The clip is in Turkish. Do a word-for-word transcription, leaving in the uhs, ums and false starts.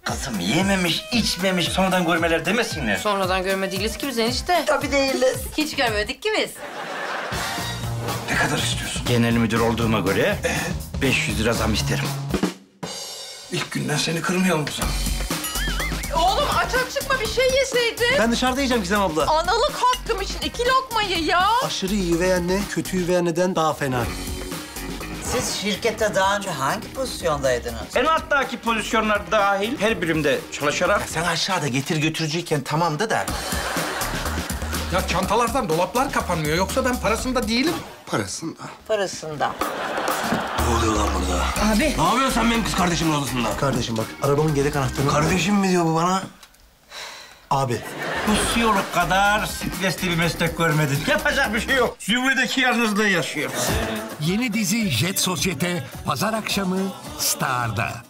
Kızım yememiş, içmemiş, sonradan görmeler demesinler. Sonradan görme değiliz ki biz enişte. Tabii değiliz. Hiç görmedik ki biz. Ne kadar istiyorsun? Genel müdür olduğuma göre beş yüz lira zam isterim. İlk günden seni kırmayalım o zaman. Oğlum aç aç çıkma bir şey yeseydin. Ben dışarıda yiyeceğim Gizem abla. Analık hakkım için iki lokmayı ya. Aşırı iyi üvey anne, kötü üvey anneden daha fena. Siz şirkette daha önce hangi pozisyondaydınız? En alttaki pozisyonlar dahil her birimde çalışarak... Sen aşağıda getir götürücüyken tamamdı da. Ya çantalardan dolaplar kapanmıyor. Yoksa ben parasında değilim. Parasında. Parasında. Ne oluyor lan burada? Abi. Ne yapıyorsun sen benim kız kardeşimin odasında? Kardeşim bak, arabamın yedek anahtarını... Kardeşim mi diyor bu bana? Abi. Pusyoluk kadar stresli bir meslek görmedim. Yapacak bir şey yok. Zümrüdeki yalnızlığı yaşıyorum. Yeni dizi Jet Sosyete, pazar akşamı Star'da.